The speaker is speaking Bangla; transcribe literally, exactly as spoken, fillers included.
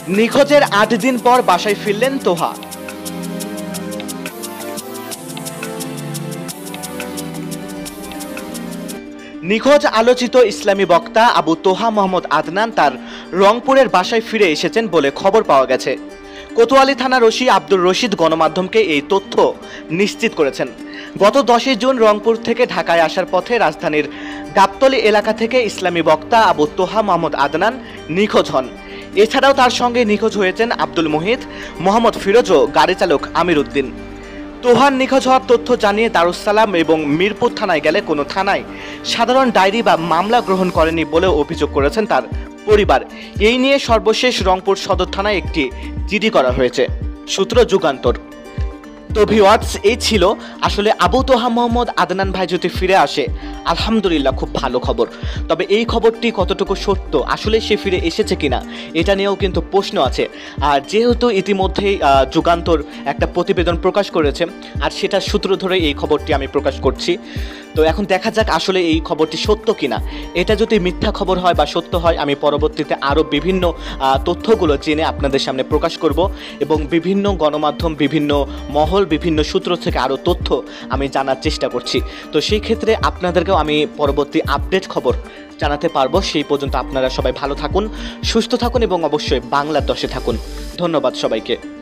নিখোঁজের আট দিন পর বাসায় ফিরলেন তোহা। নিখোঁজ আলোচিত ইসলামী বক্তা আবু তোহা মোহাম্মদ আদনান তার রংপুরের বাসায় ফিরে এসেছেন বলে খবর পাওয়া গেছে। কোতোয়ালি থানার ওসি আব্দুর রশিদ গণমাধ্যমকে এই তথ্য নিশ্চিত করেছেন। গত দশই জুন রংপুর থেকে ঢাকায় আসার পথে রাজধানীর গাবতলী এলাকা থেকে ইসলামী বক্তা আবু তোহা মোহাম্মদ আদনান নিখোঁজ হন। এছাড়াও তার সঙ্গে নিখোঁজ হয়েছেন আব্দুল মুহিত, মোহাম্মদ ফিরোজ ও গাড়ি চালক আমির উদ্দিন। তোহার নিখোঁজ হওয়ার তথ্য জানিয়ে দারুসালাম এবং মিরপুর থানায় গেলে কোনো থানায় সাধারণ ডায়েরি বা মামলা গ্রহণ করেনি বলে অভিযোগ করেছেন তার পরিবার। এই নিয়ে সর্বশেষ রংপুর সদর থানায় একটি জিডি করা হয়েছে। সূত্র যুগান্তর। তো ভিউয়ার্স, এই ছিল আসলে আবু তোহা মোহাম্মদ আদনান ভাই যদি ফিরে আসে, আলহামদুলিল্লাহ, খুব ভালো খবর। তবে এই খবরটি কতটুকু সত্য, আসলে সে ফিরে এসেছে কিনা, এটা নিয়েও কিন্তু প্রশ্ন আছে। আর যেহেতু ইতিমধ্যেই যুগান্তর একটা প্রতিবেদন প্রকাশ করেছে, আর সেটার সূত্র ধরে এই খবরটি আমি প্রকাশ করছি। তো এখন দেখা যাক আসলে এই খবরটি সত্য কিনা। এটা যদি মিথ্যা খবর হয় বা সত্য হয়, আমি পরবর্তীতে আরও বিভিন্ন তথ্যগুলো জেনে আপনাদের সামনে প্রকাশ করব এবং বিভিন্ন গণমাধ্যম, বিভিন্ন মহল, বিভিন্ন সূত্র থেকে আরও তথ্য আমি জানার চেষ্টা করছি। তো সেই ক্ষেত্রে আপনাদেরকেও আমি পরবর্তী আপডেট খবর জানাতে পারবো। সেই পর্যন্ত আপনারা সবাই ভালো থাকুন, সুস্থ থাকুন এবং অবশ্যই বাংলার দশে থাকুন। ধন্যবাদ সবাইকে।